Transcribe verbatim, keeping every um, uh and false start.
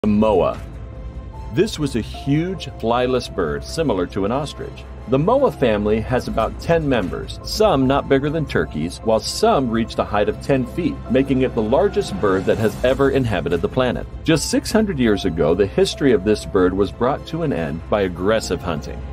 The moa. This was a huge, flyless bird similar to an ostrich. The moa family has about ten members, some not bigger than turkeys, while some reached a height of ten feet, making it the largest bird that has ever inhabited the planet. Just six hundred years ago, the history of this bird was brought to an end by aggressive hunting.